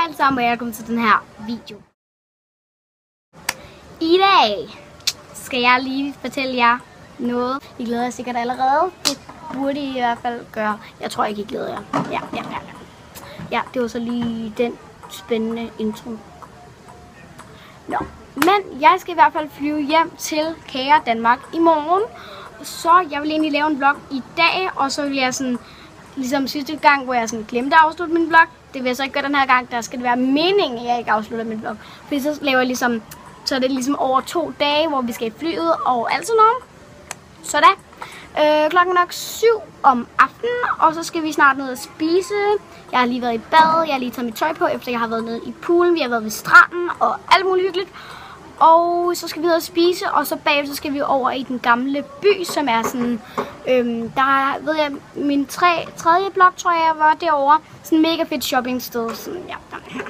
alle sammen, og velkommen til den her video. I dag skal jeg lige fortælle jer noget. I glæder jer sikkert allerede. Det burde I hvert fald gøre. Jeg tror ikke, I glæder jer. Ja, det var så lige den spændende intro. Nå, men jeg skal i hvert fald flyve hjem til Kære Danmark i morgen. Så jeg vil egentlig lave en vlog i dag, og så vil jeg sådan, ligesom sidste gang, hvor jeg sådan glemte at afslutte min vlog. Det vil jeg så ikke gøre den her gang. Der skal det være meningen, at jeg ikke afslutter min vlog. Fordi så laver jeg ligesom, så er det ligesom over 2 dage, hvor vi skal i flyet og alt sådan noget. Sådan. Klokken er nok 7 om aftenen, og så skal vi snart ned og spise. Jeg har lige været i bad, jeg har lige taget mit tøj på, efter jeg har været nede i poolen. Vi har været ved stranden og alt muligt hyggeligt. Og så skal vi ned og spise, og så bagefter skal vi over i den gamle by, som er sådan, der ved jeg, min tredje blok, tror jeg, var derovre. Sådan en mega fedt shoppingsted. Sådan, ja.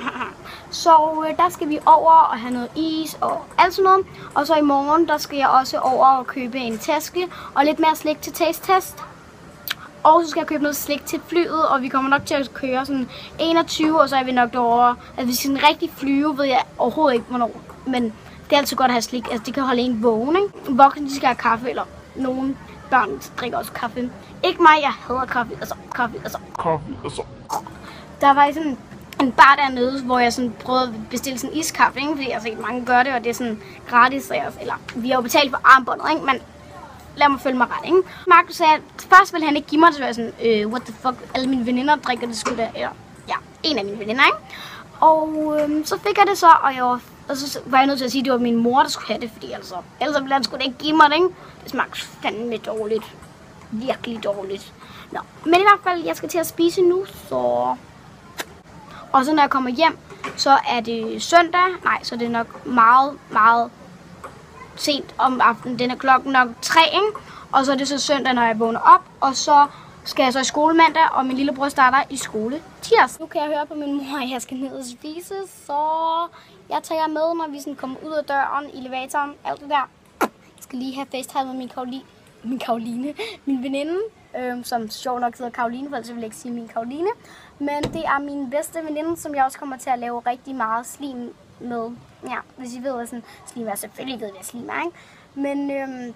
Så der skal vi over og have noget is og alt sådan noget. Og så i morgen, der skal jeg også over og købe en taske og lidt mere slik til taste test. Og så skal jeg købe noget slik til flyet, og vi kommer nok til at køre sådan 21, og så er vi nok derovre. Altså hvis vi skal sådan rigtig flyve, ved jeg overhovedet ikke hvornår, men det er altid godt at have slik. Altså det kan holde en vågen, ikke? Voksne, de skal have kaffe, eller nogen børn drikker også kaffe. Ikke mig, jeg hader kaffe, altså. Der var sådan en bar dernede, hvor jeg sådan prøvede at bestille sådan iskaffe, ikke? Fordi jeg har set mange gøre det, og det er sådan gratis, eller vi har jo betalt for armbåndet, ikke? Men lad mig følge mig ret, ikke? Markus sagde, at først ville han ikke give mig det, så var jeg sådan, what the fuck, alle mine veninder drikker det sgu da, eller ja, en af mine veninder, ikke? Og så fik jeg det så, og så var jeg nødt til at sige, at det var min mor, der skulle have det, fordi ellers ville han sgu da ikke give mig det, ikke? Det smagte fandme dårligt. Virkelig dårligt. Nå, men i hvert fald, jeg skal til at spise nu, så... Og så når jeg kommer hjem, så er det søndag. Nej, så er det nok meget sent om aftenen. Den er klokken nok 3, ikke? Og så er det så søndag, når jeg vågner op, og så skal jeg så i skole mandag, og min lillebror starter i skole tirsdag. Nu kan jeg høre på min mor, at jeg skal ned og spise, så jeg tager jer med, når vi sådan kommer ud af døren, i elevatoren, alt det der. Jeg skal lige have FaceTime med min veninde, som sjovt nok hedder Karoline, for ellers vil jeg ikke sige min Karoline. Men det er min bedste veninde, som jeg også kommer til at lave rigtig meget slim med. Ja, hvis I ved, hvad sådan slim er, selvfølgelig ved jeg, hvad slim er, ikke? Men,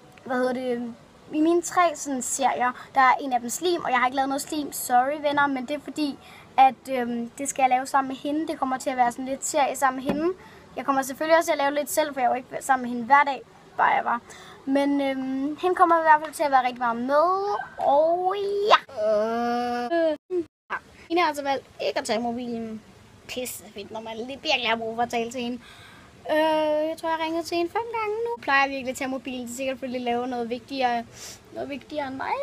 i mine 3 sådan serier, der er en af dem slim, og jeg har ikke lavet noget slim, sorry venner, men det er fordi, at det skal jeg lave sammen med hende. Det kommer til at være sådan lidt serie sammen med hende. Jeg kommer selvfølgelig også til at lave lidt selv, for jeg er jo ikke sammen med hende hver dag, bare jeg var. Men hende kommer i hvert fald til at være rigtig meget med, og ja. Hende har altså valgt ikke at tage mobilen. Pisse fedt, når man virkelig har brug for at tale til hende. Jeg tror, jeg har ringet til hende 5 gange nu. Jeg plejer virkelig at tage mobilen, til sikkert fordi lave noget vigtigere end mig.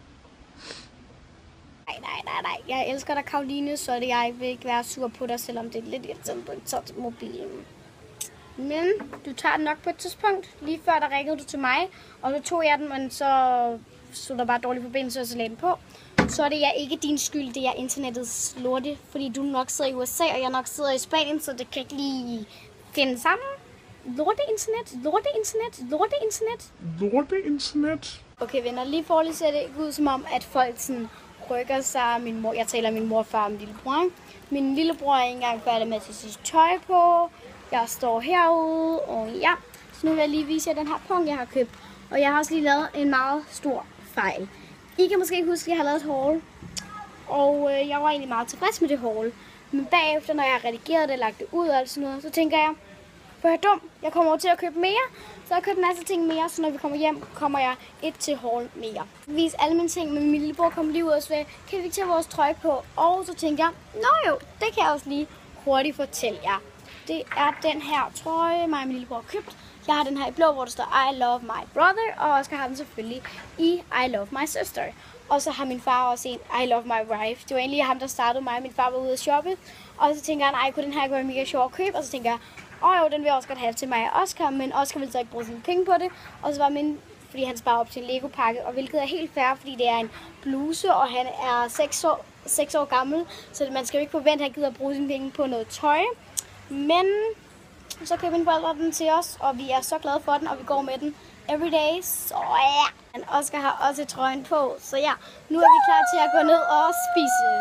Nej. Jeg elsker dig, Karoline, så det jeg vil ikke være sur på dig, selvom det er lidt irriterende, du ikke tager til mobilen. Men du tager den nok på et tidspunkt. Lige før der ringede du til mig, og så tog jeg den, men så der bare dårlig forbindelse, og så lagde den på. Så er det ikke din skyld, det er internettets lorte, fordi du nok sidder i USA, og jeg nok sidder i Spanien, så det kan ikke lige finde sammen. Lorte internet. Okay venner, lige foreløbig ser det ikke ud som om, at folk sådan rykker sig. Jeg taler min mor, far og min lillebror. Min lillebror er ikke engang færdig med at tage sit tøj på. Jeg står herude, og ja. Så nu vil jeg lige vise jer den her punkt, jeg har købt. Og jeg har også lige lavet en meget stor fejl. I kan måske ikke huske, at jeg har lavet et haul. Og jeg var egentlig meget tilfreds med det haul. Men bagefter, når jeg har redigeret det og lagt det ud og alt sådan noget, så tænker jeg, for jeg er dum, jeg kommer over til at købe mere. Så jeg har købt en masse ting mere, så når vi kommer hjem, kommer jeg et til haul mere. Vis alle mine ting, men min lillebror kommer lige ud og siger, kan vi ikke tage vores trøje på? Og så tænker jeg, nå jo, det kan jeg også lige hurtigt fortælle jer. Det er den her trøje, mig og min lillebror har købt. Jeg har den her i blå, hvor der står I love my brother, og Oscar har den selvfølgelig i I love my sister. Og så har min far også en I love my wife. Det var egentlig ham, der startede mig. Min far var ude at shoppe, og så tænker han, kunne den her ikke være mega sjov at købe? Og så tænker jeg, jo, den vil jeg også godt have til mig og Oscar, men Oscar ville så ikke bruge sine penge på det. Og så var fordi han sparer op til en Lego-pakke, og hvilket er helt fair, fordi det er en bluse, og han er 6 år gammel, så man skal jo ikke forvente, at han gider at bruge sine penge på noget tøj. Men så køber mine forældre den til os, og vi er så glade for den, og vi går med den everyday. Så ja, Oscar har også trøjen på, så ja, nu er vi klar til at gå ned og spise.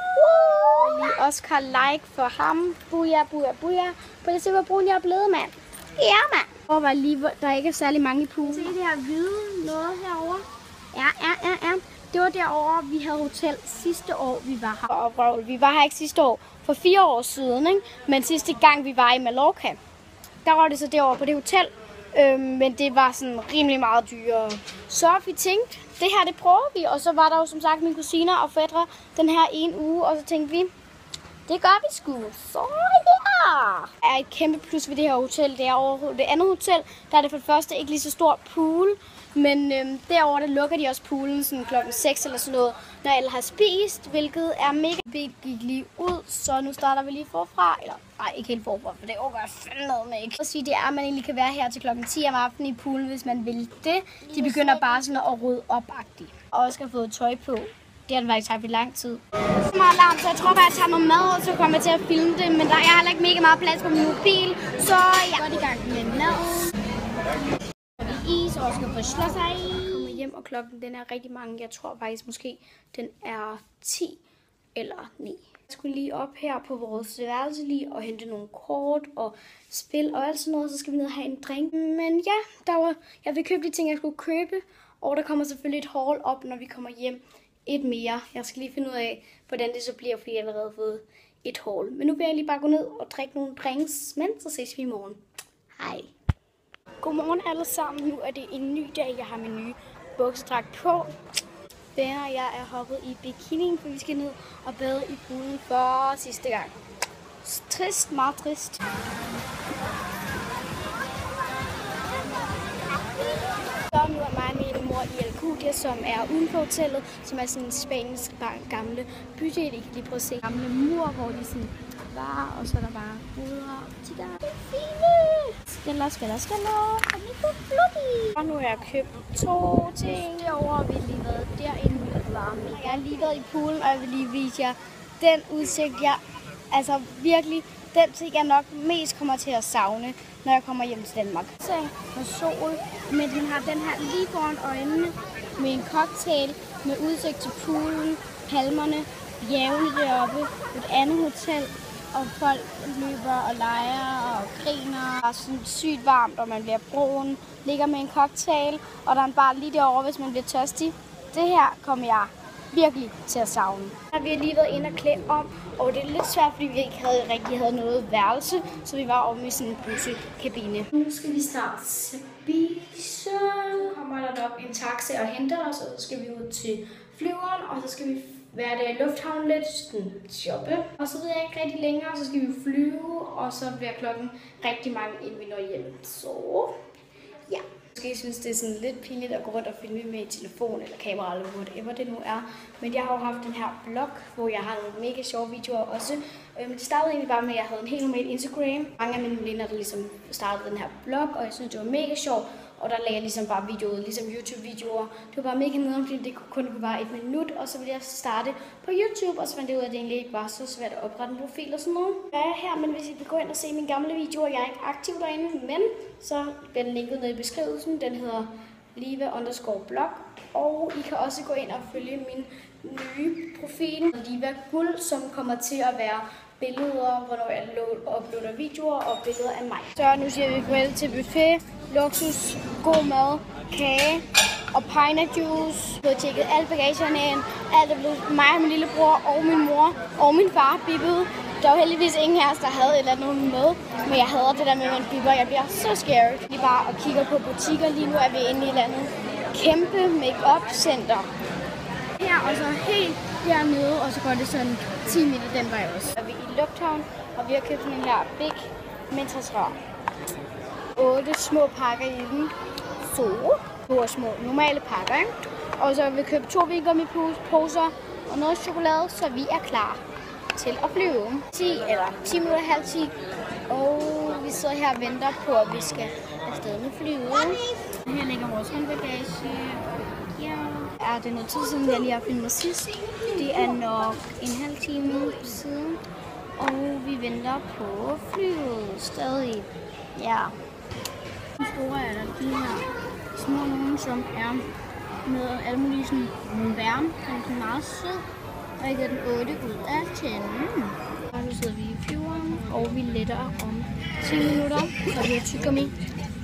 Lige Oscar like for ham. Buja, buja, buja. Prøv at se, hvor brun jeg er blevet, mand. Ja, mand. Og var lige, der ikke er særlig mange i poolen. Se det her hvide noget herovre. Ja. Det var derovre, vi havde hotel sidste år, vi var her. Vi var her ikke sidste år, for 4 år siden, ikke? Men sidste gang, vi var i Mallorca, der var det så derovre på det hotel. Men det var sådan rimelig meget dyrere. Så vi tænkte, det her det prøver vi. Og så var der jo som sagt mine kusiner og fætre den her ene uge. Og så tænkte vi, det gør vi sgu. Så ja! Der er et kæmpe plus ved det her hotel. Det er over det andet hotel. Der er det for det første ikke lige så stor pool. Men derovre der lukker de også poolen sådan klokken 6 eller sådan noget, når alle har spist, hvilket er mega. Vi gik lige ud, så nu starter vi lige forfra. Eller nej, ikke helt forfra, for det overgår jeg fandme ikke. Jeg sige, det er, at man egentlig kan være her til klokken 10 om aftenen i poolen, hvis man vil det. De begynder bare sådan at rydde op-agtigt. Og også har fået tøj på. Det har den faktisk haft i lang tid. Så meget larm, så jeg tror bare, jeg tager noget mad, og så kommer jeg til at filme det. Men der er heller ikke mega meget plads på min mobil, så jeg er godt i gang med mad. Is og skal få slå sig. Jeg kommer hjem, og klokken den er rigtig mange. Jeg tror faktisk måske, den er 10 eller 9. Jeg skulle lige op her på vores værelse lige og hente nogle kort og spil og alt sådan noget. Så skal vi ned og have en drink. Men ja, jeg vil købe de ting, jeg skulle købe. Og der kommer selvfølgelig et haul op, når vi kommer hjem. Et mere. Jeg skal lige finde ud af, hvordan det så bliver, fordi jeg allerede har fået et haul. Men nu vil jeg lige bare gå ned og drikke nogle drinks, men så ses vi i morgen. Hej. Godmorgen alle sammen. Nu er det en ny dag. Jeg har min nye buksedragt på. Venner, jeg er hoppet i bikinien, for vi skal ned og bade i poolen for sidste gang. Trist, meget trist. Så nu er mig og min mor i Alcudia, som er uden for hotellet, som er sådan en Spaniens gamle bydel. I kan lige prøve at se gamle mur, hvor de sådan var, og så er der bare boder og butikker. Det er fine! Skaller. Og nu har jeg købt 2 ting. Derovre har vi lige været derinde i varme. Jeg har lige været i poolen, og jeg vil lige vise jer den udsigt. Altså virkelig, den ting jeg nok mest kommer til at savne, når jeg kommer hjem til Danmark. Seng og sol, men den har den her lige foran øjnene med en cocktail med udsigt til poolen, palmerne, bjergene deroppe, et andet hotel. Og folk løber og leger og griner. Det er sådan sygt varmt, og man bliver brun. Ligger med en cocktail, og der er en bar lige derovre, hvis man bliver tørstig. Det her kommer jeg virkelig til at savne. Vi har lige været inde og klæde om, og det er lidt svært, fordi vi ikke rigtig havde noget værelse, så vi var oppe i sådan en bussekabine. Nu skal vi starte spise. Kommer der op en taxa og henter os, og så skal vi ud til flyveren, og så skal vi være der i lufthavnen lidt, shoppe. Og så ved jeg ikke rigtig længere, så skal vi flyve, og så bliver klokken rigtig mange, inden vi når hjem. Så ja. Måske synes det er sådan lidt pinligt at gå rundt og filme med telefon eller kamera eller whatever det nu er. Men jeg har jo haft den her blog, hvor jeg har nogle mega sjove videoer også. Men det startede egentlig bare med, at jeg havde en helt normal Instagram. Mange af mine veninder, der ligesom startede den her blog, og jeg synes det var mega sjovt. Og der lagde jeg ligesom bare videoer, ligesom YouTube-videoer. Det var bare mega nederen, fordi det kun kunne være 1 minut. Og så ville jeg starte på YouTube, og så fandt jeg ud af, at det egentlig ikke var så svært at oprette en profil og sådan noget. Jeg er her, men hvis I vil gå ind og se mine gamle videoer, jeg er ikke aktiv derinde, men så bliver den linket ned i beskrivelsen. Den hedder Liva_blog. Og I kan også gå ind og følge min nye profil, Liva Guld, som kommer til at være billeder, hvornår jeg uploader videoer og billeder af mig. Så nu siger vi farvel til buffet, luksus, god mad, kage og pineapple-juice. Jeg har tjekket alle bagagerne ind. Alt er blevet mig og min lillebror og min mor og min far bippet. Der var heldigvis ingen her, der havde et eller andet med, men jeg hader det der med, at man bipper. Jeg bliver så scared. Vi bare og kigger på butikker. Lige nu er vi inde i et eller andet kæmpe make-up center. Her og så helt dernede, og så går det sådan 10 meter den vej også. Så er vi i lufthavn, og vi har købt sådan en her big mentasrør. 8 små pakker i den. Så 2 små normale pakker, ikke? Og så har vi købt 2 vingummi-poser og noget chokolade, så vi er klar til at flyve. 10 minutter, halv 10. Og vi sidder her og venter på, at vi skal afsted med flyve. Her ligger vores håndbagage. Ja. Er det noget tid siden, jeg lige har filmet sidst? Det er nok en halv time siden. Og vi venter på flyet stadig. Ja. De store er der de her små nogen, som er med alle mulige sådan nogle værme. Den er meget sød. Og jeg giver den 8 ud af 10. Og nu sidder vi i flyveren, og vi letter om 10 minutter, så vi har tyggegummi.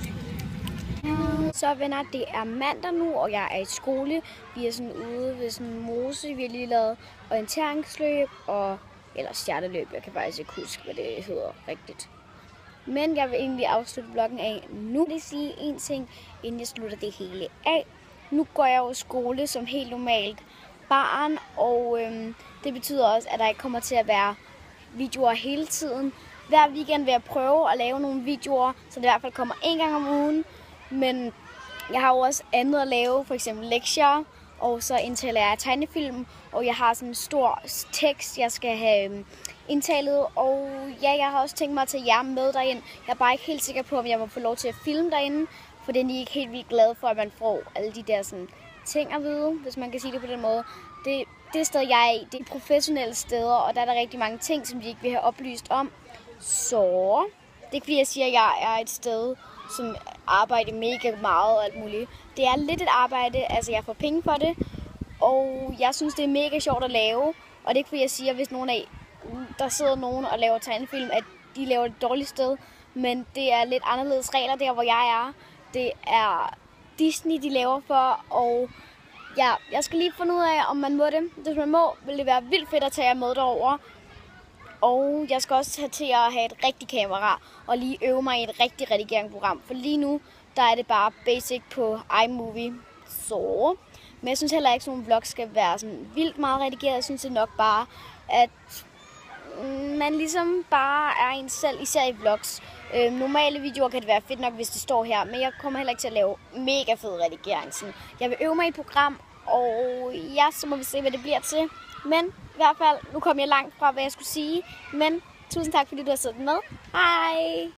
Så venner, det er mandag nu, og jeg er i skole. Vi er sådan ude ved sådan en mose. Vi har lige lavet orienteringsløb, eller stjerteløb. Jeg kan faktisk ikke huske, hvad det hedder rigtigt. Men jeg vil egentlig afslutte vloggen af nu. Jeg vil sige en ting, inden jeg slutter det hele af. Nu går jeg jo i skole som helt normalt barn, og det betyder også, at der ikke kommer til at være videoer hele tiden. Hver weekend vil jeg prøve at lave nogle videoer, så det i hvert fald kommer en gang om ugen. Men jeg har jo også andet at lave, for eksempel lektier, og så indtaler jeg tegnefilm, og jeg har sådan en stor tekst, jeg skal have indtalet, og ja, jeg har også tænkt mig at tage jer med derind. Jeg er bare ikke helt sikker på, om jeg må få lov til at filme derinde, for det er I ikke helt vildt glade for, at man får alle de der sådan ting at vide, hvis man kan sige det på den måde. Det sted, jeg er i, det er professionelle steder, og der er der rigtig mange ting, som de ikke vil have oplyst om. Så det er ikke fordi, jeg siger, at jeg er et sted, som arbejder mega meget og alt muligt. Det er lidt et arbejde, altså jeg får penge for det, og jeg synes, det er mega sjovt at lave. Og det er ikke fordi, jeg siger, hvis der sidder nogen og laver tegnefilm, at de laver et dårligt sted, men det er lidt anderledes regler der, hvor jeg er. Det er Disney, de laver for, og ja, jeg skal lige finde ud af, om man må det. Hvis man må, vil det være vildt fedt at tage jer med derover. Og jeg skal også have til at have et rigtigt kamera, og lige øve mig i et rigtigt redigeringsprogram. For lige nu, der er det bare basic på iMovie. Så. Men jeg synes heller ikke, at sådan nogle vlogs skal være sådan vildt meget redigeret. Jeg synes det nok bare, at man ligesom bare er en selv, især i vlogs. Normale videoer kan det være fedt nok, hvis det står her, men jeg kommer heller ikke til at lave mega fed redigering. Sådan. Jeg vil øve mig i et program, og ja, så må vi se, hvad det bliver til. Men i hvert fald, nu kom jeg langt fra, hvad jeg skulle sige. Men tusind tak, fordi du har siddet med. Hej!